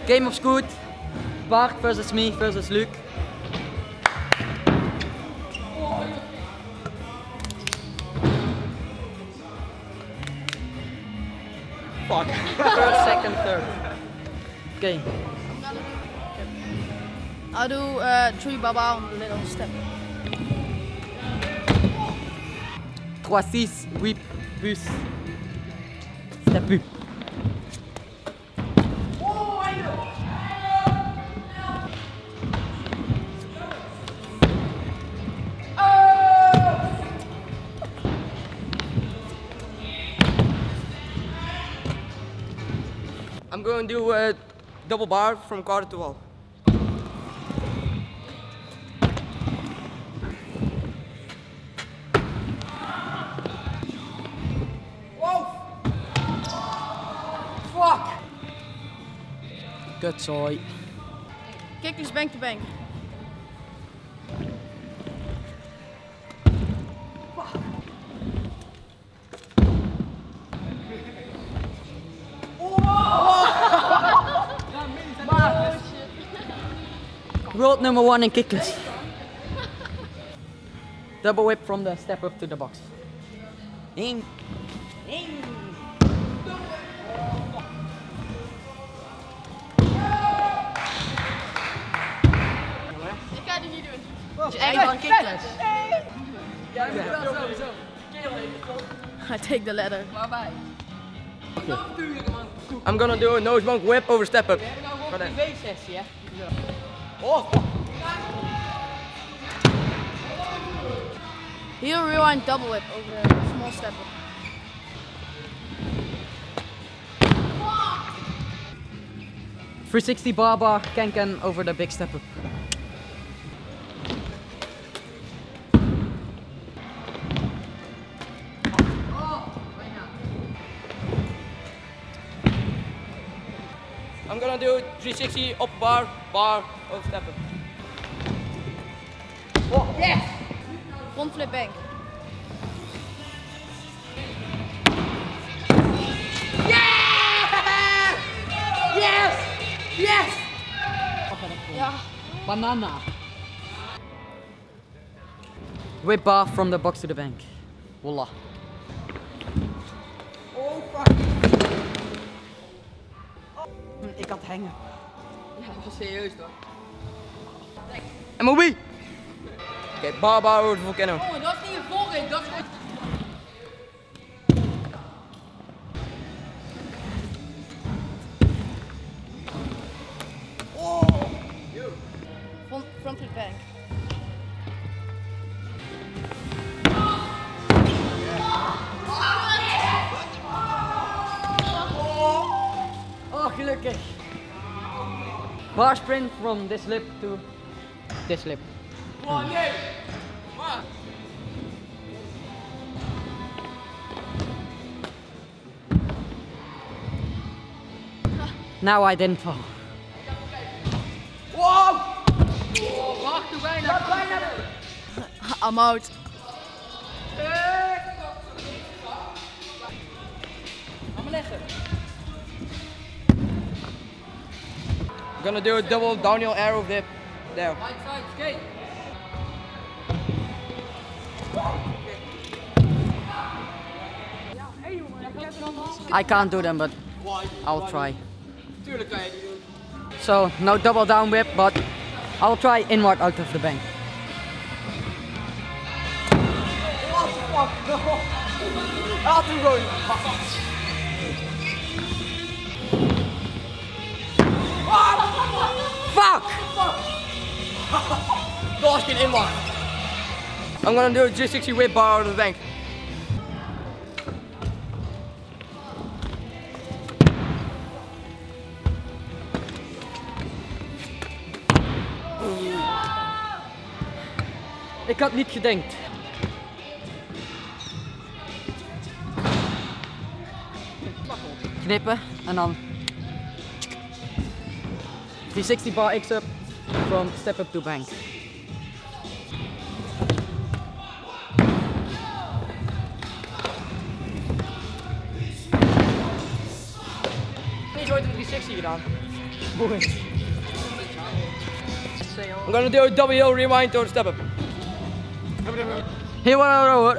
Game of Scoot. Bart versus me versus Luc. Fuck. First, second, third. Okay. I'll do 3 baba on the little step. 3, 6, whip, bus. Step up. I'm going to do a double bar from quarter to wall. Whoa! Fuck! Kutzooi. Kickers bank to bank. World number 1 in kickless. Double whip from the step up to the box. In. Ik ga dit niet doen. Het is echt gewoon kickless. I take the ladder. I'm gonna do a nose bump whip over step up. TV-sessie, hè? Oh! Heel rewind double whip over the small step up. .360 bar can over the big step up. I'm gonna do 360 up bar, over step up. Oh, yes! Front flip bank. Yeah! Yes! Yes! Ja. Banana. Whip bar from the box to the bank. Voila. Oh fuck. Ik had hangen. Ja, dat was serieus toch? M.O.B. Oké, bar over de volcano. Oh, dat is niet een volging, dat is echt... Front flip bank. Oh, gelukkig. Bar sprint from this lip to this lip. Oh nee! Maar. Now I didn't fall. Wow! Wacht, doe bijna. I'm out. Ga maar leggen. I'm gonna do a double downhill arrow dip. There. Right side skate. I can't do them, but I'll try. Tuurlijk kan je die doen. So, no double down whip, but I'll try inward out of the bank. What the fuck? No. Laat hem gewoon. Fuck! Dat was geen inwacht. I'm gonna do a 360 whip bar out of the bank. Ik had niet gedenkt. Knippen en dan 360 bar X up from step up to bank. Ik heb ooit een 360 gedaan. I'm gonna do a W rewind to step up. Here, what?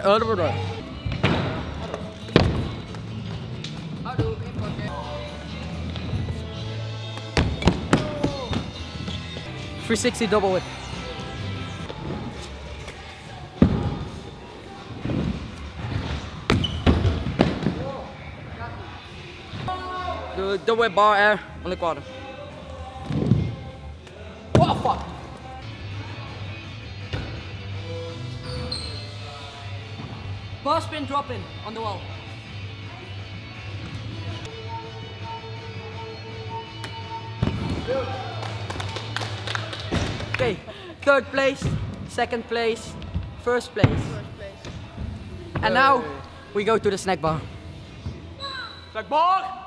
360 double whip. Do double whip bar air on the quarter. What the fuck? Bar spin drop in on the wall. Okay, third place, second place, first place. And now we go to the snack bar. Snack bar!